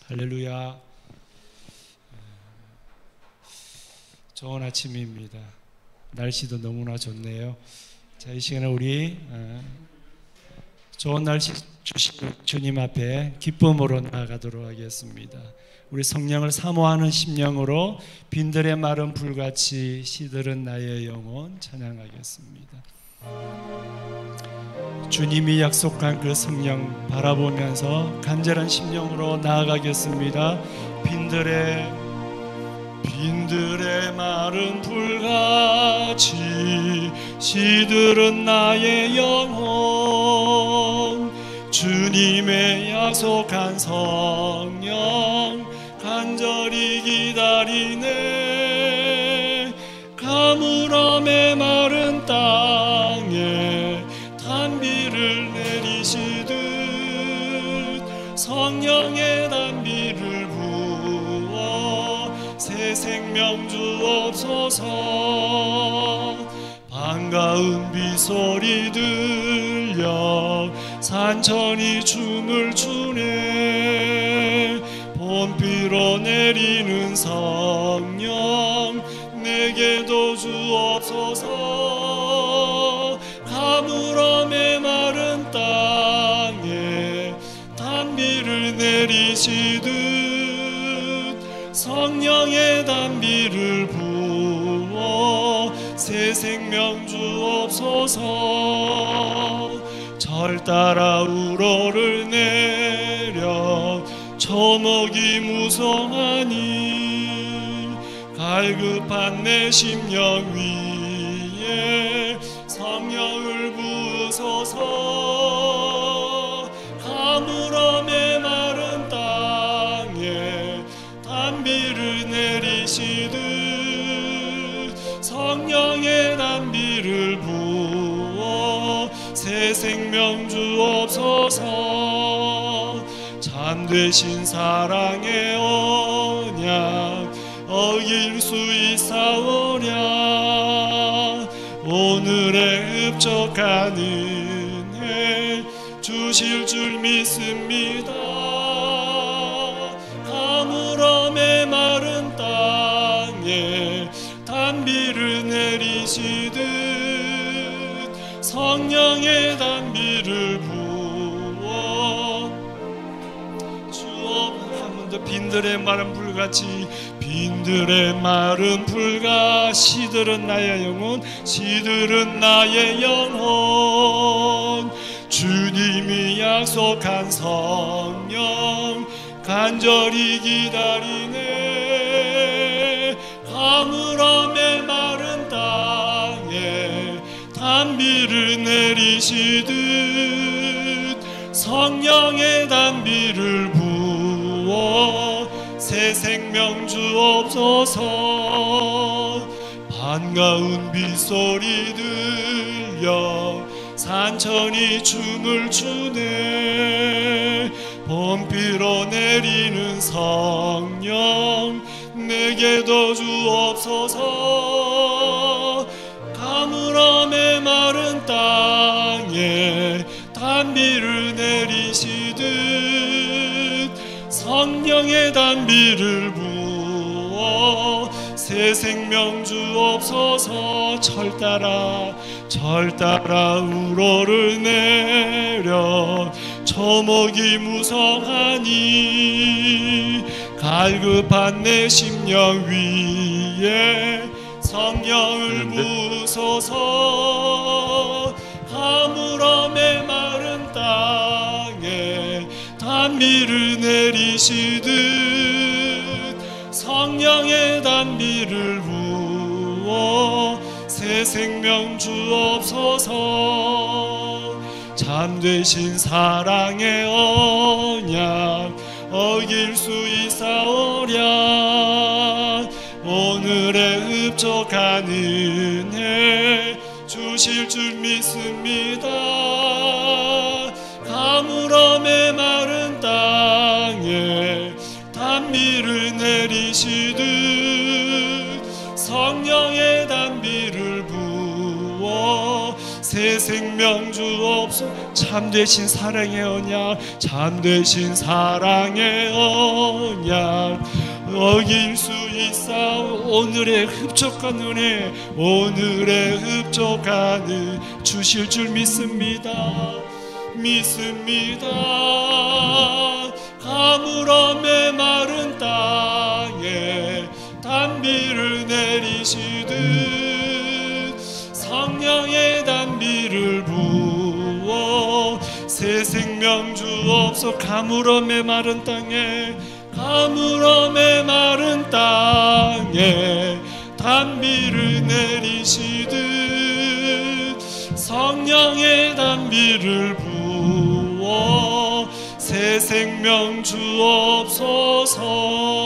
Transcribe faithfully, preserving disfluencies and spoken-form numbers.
할렐루야. 좋은 아침입니다. 날씨도 너무나 좋네요. 자, 이 시간에 우리 좋은 날씨 주신 주님 앞에 기쁨으로 나아가도록 하겠습니다. 우리 성령을 사모하는 심령으로 빈들의 마른 불같이 시들은 나의 영혼 찬양하겠습니다. 주님이 약속한 그 성령 바라보면서 간절한 심령으로 나아가겠습니다. 빈들의 빈들의 마른 불같이 시들은 나의 영혼, 주님의 약속한 성령 간절히 기다리네. 가물함의 마른 땅에 단비를 내리시듯 성령의 단비를 부어 새 생명 주옵소서. 반가운 비소리 들려 산천이 춤을 추네. 봄비로 내리는 성령 내게도 주옵소서. 가물함의 마른 땅에 단비를 내리시듯 성령의 단비를 부어 새 생명 주옵소서. 절 따라 우러를 내려 초목이 무성하니 갈급한 내 심령 위에 성령을 부으소서. 가물함의 마른 땅에 단비를 내리시듯 성령의 단비를 부어 새 생명 주옵소서. 참되신 사랑의 언약 어길 수 있사오랴. 오늘의 흡족한 은혜 주실 줄 믿습니다. 가물함의 마른 땅에 단비를 내리시듯 성령의 단비를 부어 주옵. 한 번 더. 빈들의 마른 불같이 빈들의 마른 불과 시들은 나의 영혼, 시들은 나의 영혼. 주님이 약속한 성령 간절히 기다리네. 가물함의 마른 땅에 단비를 내리시듯 성령의 단비를 부어 새 생명 주옵소서. 반가운 빗소리 들려 산천이 춤을 추네. 봄비로 내리는 성령 내게도 주옵소서. 가물함의 마른 땅에 단비를 내리시듯 성령의 단비를 부어 새 생명 주옵소서. 절 따라 절 따라 우러를 내려 초목이 무성하니 갈급한 내 심령 위에 성령을 부으소서. 가물함의 마른 땅에 단비를 내리시듯 성령의 단비를 부어 새 생명 주옵소서. 참되신 사랑의 언약 어길 수 있사오랴. 오늘의 흡족한 은혜 주실 줄 믿습니다. 가물함의 마른 땅에 단비를 내리시듯 성령의 단비를 부어 새 생명 주옵소서. 참되신 사랑의 언약, 참되신 사랑의 언약 어길 수 있사오. 오늘의 흡족한 은혜, 오늘의 흡족한 은 주실 줄 믿습니다. 믿습니다. 가물어 메마른 땅에 단비를 내리시듯 성령의 단비를 부어 새 생명 주옵소. 가물어 메마른 땅에, 가물어 메마른 땅에 단비를 내리시듯 성령의 단비를 부어 새 생명 주옵소서.